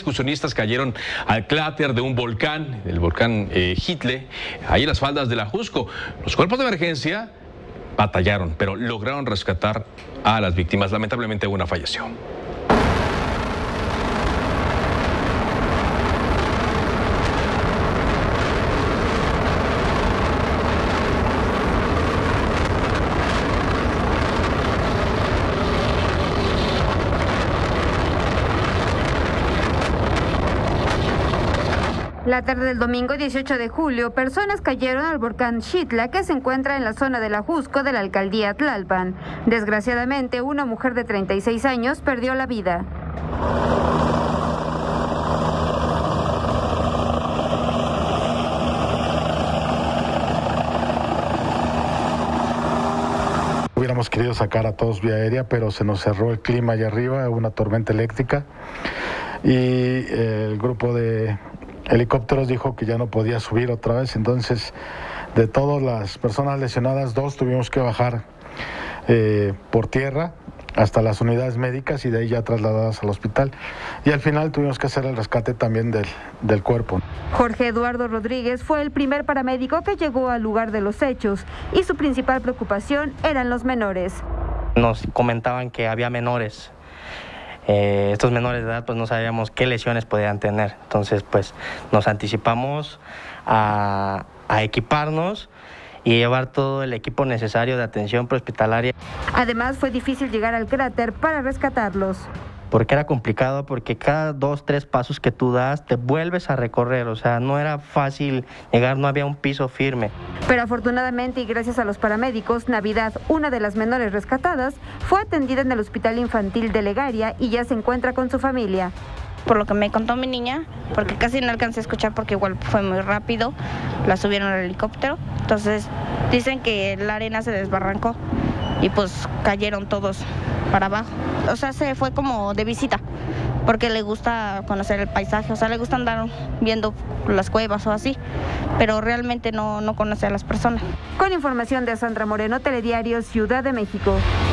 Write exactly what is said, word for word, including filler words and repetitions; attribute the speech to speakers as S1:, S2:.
S1: excursionistas cayeron al cráter de un volcán, el volcán eh, Hitle, ahí en las faldas de la Ajusco. Los cuerpos de emergencia batallaron, pero lograron rescatar a las víctimas. Lamentablemente una falleció.
S2: La tarde del domingo dieciocho de julio, personas cayeron al volcán Xitla, que se encuentra en la zona de la Ajusco de la alcaldía Tlalpan. Desgraciadamente, una mujer de treinta y seis años perdió la vida.
S3: Hubiéramos querido sacar a todos vía aérea, pero se nos cerró el clima allá arriba, una tormenta eléctrica, y el grupo de helicópteros dijo que ya no podía subir otra vez. Entonces, de todas las personas lesionadas, dos tuvimos que bajar eh, por tierra hasta las unidades médicas y de ahí ya trasladadas al hospital. Y al final tuvimos que hacer el rescate también del, del cuerpo.
S2: Jorge Eduardo Rodríguez fue el primer paramédico que llegó al lugar de los hechos y su principal preocupación eran los menores.
S4: Nos comentaban que había menores. Eh, estos menores de edad pues no sabíamos qué lesiones podían tener, entonces pues nos anticipamos a, a equiparnos y llevar todo el equipo necesario de atención prehospitalaria.
S2: Además fue difícil llegar al cráter para rescatarlos.
S4: Porque era complicado, porque cada dos, tres pasos que tú das te vuelves a recorrer, o sea, no era fácil llegar, no había un piso firme.
S2: Pero afortunadamente y gracias a los paramédicos, Navidad, una de las menores rescatadas, fue atendida en el Hospital Infantil de Legaria y ya se encuentra con su familia.
S5: Por lo que me contó mi niña, porque casi no alcancé a escuchar porque igual fue muy rápido, la subieron al helicóptero, entonces dicen que la arena se desbarrancó y pues cayeron todos para abajo. O sea, se fue como de visita, porque le gusta conocer el paisaje, o sea, le gusta andar viendo las cuevas o así, pero realmente no, no conoce a las personas.
S2: Con información de Sandra Moreno, Telediario, Ciudad de México.